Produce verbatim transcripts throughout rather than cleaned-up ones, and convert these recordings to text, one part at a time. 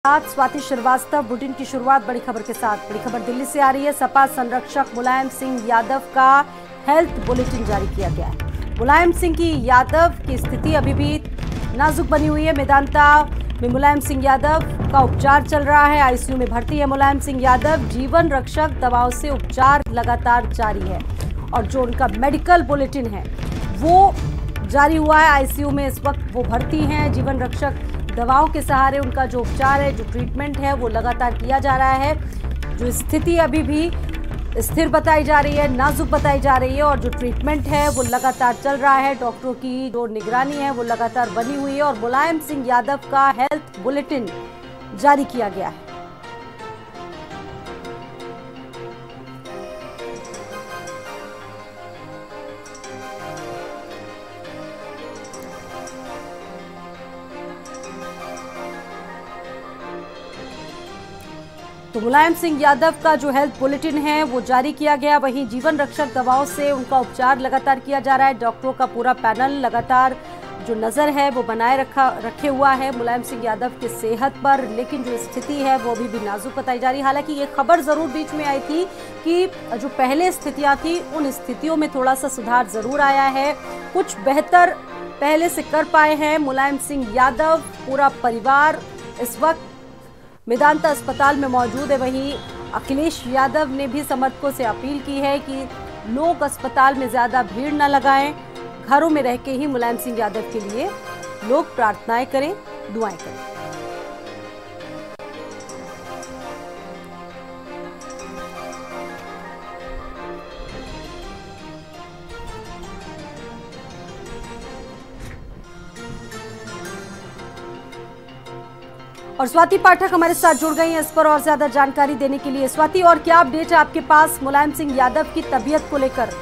साथ स्वाति श्रीवास्तव। बुलेटिन की शुरुआत बड़ी खबर के साथ। बड़ी खबर दिल्ली से आ रही है। सपा संरक्षक मुलायम सिंह यादव का हेल्थ बुलेटिन जारी किया गया है। मुलायम सिंह की यादव की स्थिति अभी भी नाजुक बनी हुई है। मेदांता में मुलायम सिंह यादव का उपचार चल रहा है। आईसीयू में भर्ती है मुलायम सिंह यादव। जीवन रक्षक दवाओं से उपचार लगातार जारी है और जो उनका मेडिकल बुलेटिन है वो जारी हुआ है। आईसीयू में इस वक्त वो भर्ती हैं। जीवन रक्षक दवाओं के सहारे उनका जो उपचार है, जो ट्रीटमेंट है वो लगातार किया जा रहा है। जो स्थिति अभी भी स्थिर बताई जा रही है, नाजुक बताई जा रही है और जो ट्रीटमेंट है वो लगातार चल रहा है। डॉक्टरों की जो निगरानी है वो लगातार बनी हुई है और मुलायम सिंह यादव का हेल्थ बुलेटिन जारी किया गया है। तो मुलायम सिंह यादव का जो हेल्थ बुलेटिन है वो जारी किया गया। वहीं जीवन रक्षक दवाओं से उनका उपचार लगातार किया जा रहा है। डॉक्टरों का पूरा पैनल लगातार जो नज़र है वो बनाए रखा रखे हुआ है मुलायम सिंह यादव की सेहत पर, लेकिन जो स्थिति है वो अभी भी नाजुक बताई जा रही है। हालांकि ये खबर ज़रूर बीच में आई थी कि जो पहले स्थितियाँ थी उन स्थितियों में थोड़ा सा सुधार ज़रूर आया है, कुछ बेहतर पहले से कर पाए हैं मुलायम सिंह यादव। पूरा परिवार इस वक्त मेदांता अस्पताल में मौजूद है। वहीं अखिलेश यादव ने भी समर्थकों से अपील की है कि लोग अस्पताल में ज़्यादा भीड़ न लगाएं, घरों में रह के ही मुलायम सिंह यादव के लिए लोग प्रार्थनाएं करें, दुआएं करें। और स्वाति पाठक हमारे साथ जुड़ गई हैं इस पर और ज्यादा जानकारी देने के लिए। स्वाति, और क्या अपडेट है आपके पास मुलायम सिंह यादव की तबीयत को लेकर?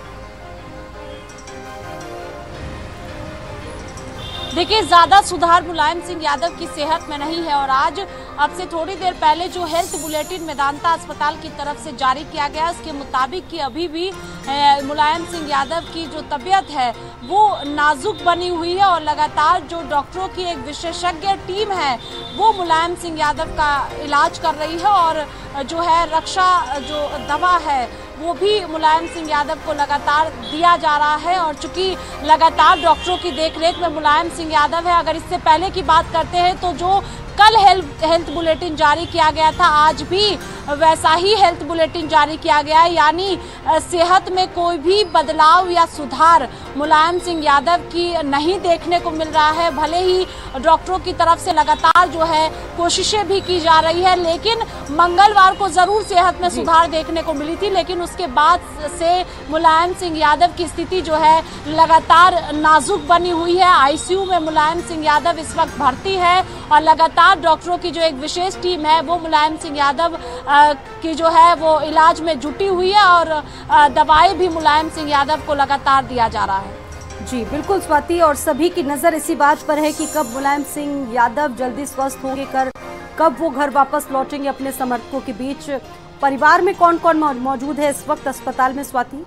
देखिए, ज्यादा सुधार मुलायम सिंह यादव की सेहत में नहीं है और आज अब से थोड़ी देर पहले जो हेल्थ बुलेटिन मेदांता अस्पताल की तरफ से जारी किया गया उसके मुताबिक कि अभी भी मुलायम सिंह यादव की जो तबीयत है वो नाजुक बनी हुई है और लगातार जो डॉक्टरों की एक विशेषज्ञ टीम है वो मुलायम सिंह यादव का इलाज कर रही है और जो है रक्षा जो दवा है वो भी मुलायम सिंह यादव को लगातार दिया जा रहा है। और चूंकि लगातार डॉक्टरों की देखरेख में मुलायम सिंह यादव है, अगर इससे पहले की बात करते हैं तो जो कल हेल्थ हेल्थ बुलेटिन जारी किया गया था आज भी वैसा ही हेल्थ बुलेटिन जारी किया गया है, यानी सेहत में कोई भी बदलाव या सुधार मुलायम सिंह यादव की नहीं देखने को मिल रहा है। भले ही डॉक्टरों की तरफ से लगातार जो है कोशिशें भी की जा रही है, लेकिन मंगलवार को जरूर सेहत में सुधार देखने को मिली थी, लेकिन उसके बाद से मुलायम सिंह यादव की स्थिति जो है लगातार नाजुक बनी हुई है। आईसीयू में मुलायम सिंह यादव इस वक्त भर्ती है और लगातार डॉक्टरों की जो एक विशेष टीम है वो मुलायम सिंह यादव की जो है वो इलाज में जुटी हुई है और दवाएं भी मुलायम सिंह यादव को लगातार दिया जा रहा है। जी बिल्कुल स्वाति, और सभी की नज़र इसी बात पर है कि कब मुलायम सिंह यादव जल्दी स्वस्थ होंगे, कर कब वो घर वापस लौटेंगे अपने समर्थकों के बीच। परिवार में कौन कौन मौजूद है इस वक्त अस्पताल में स्वाति?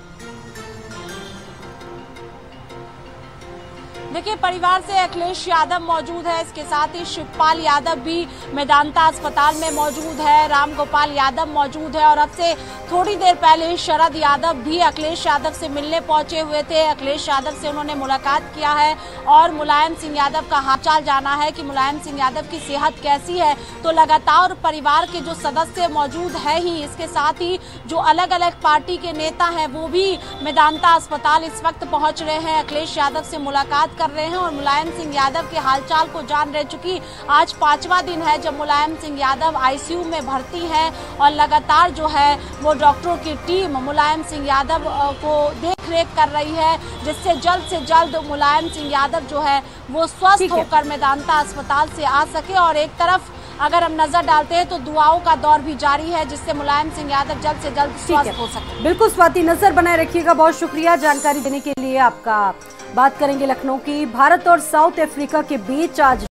देखिए, परिवार से अखिलेश यादव मौजूद है, इसके साथ ही शिवपाल यादव भी मेदांता अस्पताल में मौजूद है, राम गोपाल यादव मौजूद है और अब से थोड़ी देर पहले शरद यादव भी अखिलेश यादव से मिलने पहुंचे हुए थे। अखिलेश यादव से उन्होंने मुलाकात किया है और मुलायम सिंह यादव का हालचाल जाना है कि मुलायम सिंह यादव की सेहत कैसी है। तो लगातार परिवार के जो सदस्य मौजूद है ही, इसके साथ ही जो अलग अलग पार्टी के नेता हैं वो भी मेदांता अस्पताल इस वक्त पहुंच रहे हैं, अखिलेश यादव से मुलाकात कर रहे हैं और मुलायम सिंह यादव के हालचाल को जान रह चुकी। आज पांचवा दिन है जब मुलायम सिंह यादव आईसीयू में भर्ती हैं और लगातार जो है वो डॉक्टरों की टीम मुलायम सिंह यादव को देख रेख कर रही है, जिससे जल्द से जल्द मुलायम सिंह यादव जो है वो स्वस्थ होकर मेदांता अस्पताल से आ सके। और एक तरफ अगर हम नजर डालते हैं तो दुआओं का दौर भी जारी है, जिससे मुलायम सिंह यादव जल्द से जल्द स्वस्थ हो सके। बिल्कुल स्वाति, नजर बनाए रखिएगा। बहुत शुक्रिया जानकारी देने के लिए आपका। बात करेंगे लखनऊ की। भारत और साउथ अफ्रीका के बीच आज